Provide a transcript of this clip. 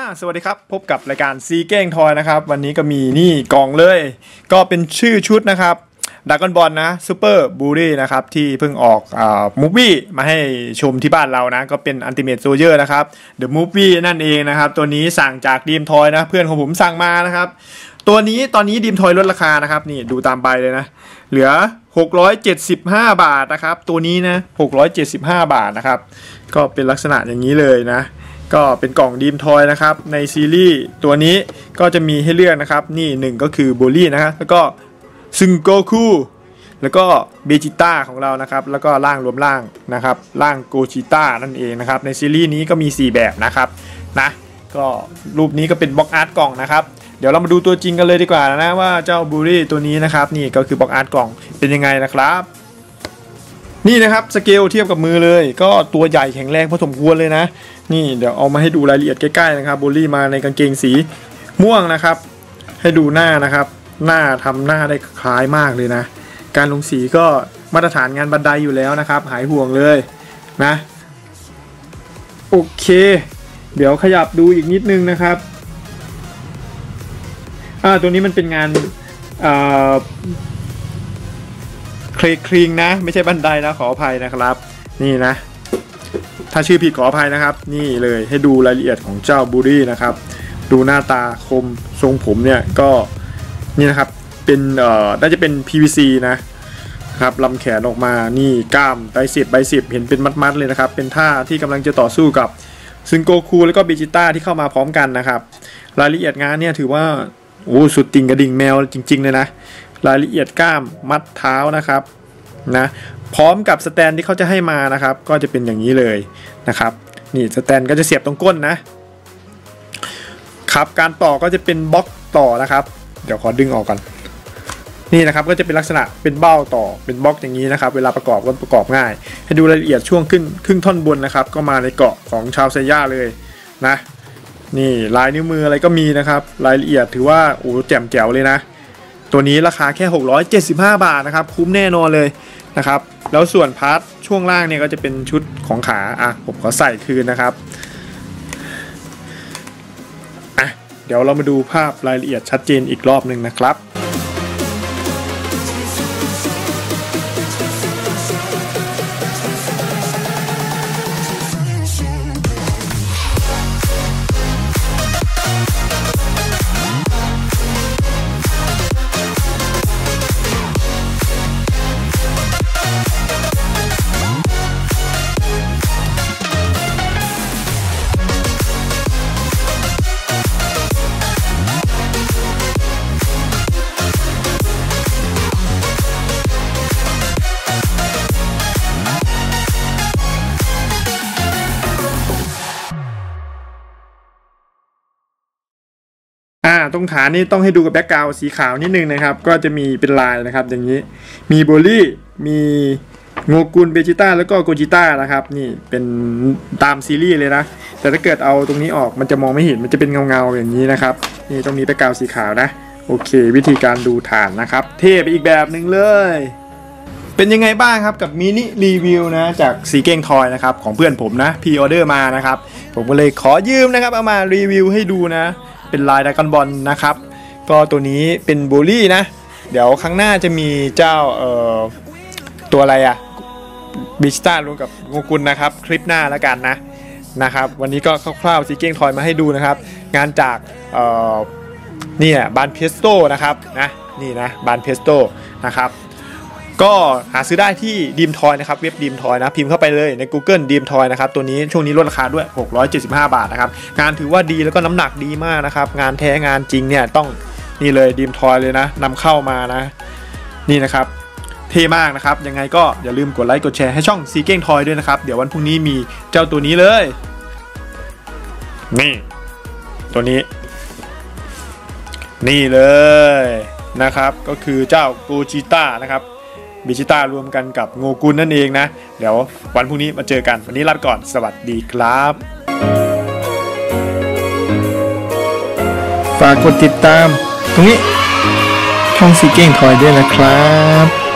สวัสดีครับพบกับรายการซีเก้งทอยนะครับวันนี้ก็มีนี่กล่องเลยก็เป็นชื่อชุดนะครับดราก้อนบอลนะซูเปอร์บูรี่นะครับที่เพิ่งออกมูฟวี่มาให้ชมที่บ้านเรานะก็เป็นอัลติเมทโซลเจอร์นะครับเดอะมูฟวี่นั่นเองนะครับตัวนี้สั่งจากดีมทอยนะเพื่อนของผมสั่งมานะครับตัวนี้ตอนนี้ดีมทอยลดราคานะครับนี่ดูตามใบเลยนะเหลือ675 บาทนะครับตัวนี้นะ675 บาทนะครับก็เป็นลักษณะอย่างนี้เลยนะก็เป็นกล่องดีมทอยนะครับในซีรีส์ตัวนี้ก็จะมีให้เลือกนะครับนี่1ก็คือโบลี่นะครับแล้วก็ซึงโกคุแล้วก็เบจิต้าของเรานะครับแล้วก็ร่างรวมร่างนะครับร่างโกจิต้านั่นเองนะครับในซีรีส์นี้ก็มี4แบบนะครับนะก็รูปนี้ก็เป็นบล็อกอาร์ตกล่องนะครับเดี๋ยวเรามาดูตัวจริงกันเลยดีกว่านะว่าเจ้าบูรี่ตัวนี้นะครับนี่ก็คือบล็อกอาร์ตกล่องเป็นยังไงนะครับนี่นะครับสเกลเทียบกับมือเลยก็ตัวใหญ่แข็งแรงพอสมควรเลยนะนี่เดี๋ยวเอามาให้ดูรายละเอียดใกล้ๆนะครับบูรี่มาในกางเกงสีม่วงนะครับให้ดูหน้านะครับหน้าทำหน้าได้คล้ายมากเลยนะการลงสีก็มาตรฐานงานบันไดอยู่แล้วนะครับหายห่วงเลยนะโอเคเดี๋ยวขยับดูอีกนิดนึงนะครับตัวนี้มันเป็นงานเคลคลิงนะไม่ใช่บันไดนะขออภัยนะครับนี่นะถ้าชื่อผิดขออภัยนะครับนี่เลยให้ดูรายละเอียดของเจ้าบูรี่นะครับดูหน้าตาคมทรงผมเนี่ยก็นี่นะครับเป็นน่าจะเป็น PVC นะครับลำแขนออกมานี่กล้ามไบเซปเห็นเป็นมัดๆเลยนะครับเป็นท่าที่กำลังจะต่อสู้กับซึงโกคูแล้วก็เบจิต้าที่เข้ามาพร้อมกันนะครับรายละเอียดงานเนี่ยถือว่าโอ้สุดติ่งกระดิ่งแมวจริงๆเลยนะรายละเอียดกล้ามมัดเท้านะครับนะพร้อมกับสแตนที่เขาจะให้มานะครับก็จะเป็นอย่างนี้เลยนะครับนี่สแตนก็จะเสียบตรงก้นนะครับการต่อก็จะเป็นบล็อกต่อนะครับเดี๋ยวขอดึงออกก่อนนี่นะครับก็จะเป็นลักษณะเป็นเบ้าต่อเป็นบล็อกอย่างนี้นะครับเวลาประกอบก็ประกอบง่ายให้ดูรายละเอียดช่วงครึ่งท่อนบนนะครับก็มาในเกาะของชาวไซย่าเลยนะนี่ลายนิ้วมืออะไรก็มีนะครับรายละเอียดถือว่าโอ้แจ่มแจ๋วเลยนะตัวนี้ราคาแค่675 บาทนะครับคุ้มแน่นอนเลยนะครับแล้วส่วนพาร์ทช่วงล่างเนี่ยก็จะเป็นชุดของขาผมขอใส่คืนนะครับเดี๋ยวเรามาดูภาพรายละเอียดชัดเจนอีกรอบหนึ่งนะครับตรงฐานนี่ต้องให้ดูกับแบ็กกราวด์สีขาวนิดนึงนะครับก็จะมีเป็นลายนะครับอย่างนี้มีโบลี่มีโงกุนเบจิต้าแล้วก็โกจิต้านะครับนี่เป็นตามซีรีส์เลยนะแต่ถ้าเกิดเอาตรงนี้ออกมันจะมองไม่เห็นมันจะเป็นเงาอย่างนี้นะครับนี่ต้องมีแบ็กกราวด์สีขาวนะโอเควิธีการดูฐานนะครับเท่ไปอีกแบบหนึ่งเลยเป็นยังไงบ้างครับกับมินิรีวิวนะจากซีเก้งทอยนะครับของเพื่อนผมนะพรีออเดอร์มานะครับผมก็เลยขอยืมนะครับเอามารีวิวให้ดูนะเป็นลายดราก้อนบอลนะครับก็ตัวนี้เป็นบูลลี่นะเดี๋ยวครั้งหน้าจะมีเจ้าตัวอะไรบิชต้ารวมกับโงกุลนะครับคลิปหน้าแล้วกันนะครับวันนี้ก็คร่าวๆซีเก้งทอยมาให้ดูนะครับงานจากนี่บานเพสโต้นะครับนี่นะบานเพสโต้นะครับก็หาซื้อได้ที่ดีมทอยนะครับเว็บดีมทอยนะพิมพ์เข้าไปเลยใน Google ดีมทอยนะครับตัวนี้ช่วงนี้ลดราคาด้วย675 บาทนะครับงานถือว่าดีแล้วก็น้ำหนักดีมากนะครับงานแท้งานจริงเนี่ยต้องนี่เลยดีมทอยเลยนะนำเข้ามานะนี่นะครับเท่มากนะครับยังไงก็อย่าลืมกดไลค์กดแชร์ให้ช่องซีเก้งทอยด้วยนะครับเดี๋ยววันพรุ่งนี้มีเจ้าตัวนี้เลยนี่ตัวนี้นี่เลยนะครับก็คือเจ้าโกจิต้านะครับบิจิต้ารวมกันกับโงกุลนั่นเองนะเดี๋ยววันพรุ่งนี้มาเจอกันวันนี้ลาไปก่อนสวัสดีครับฝากกดติดตามตรงนี้ช่องซีเก้งทอยด้วยนะครับ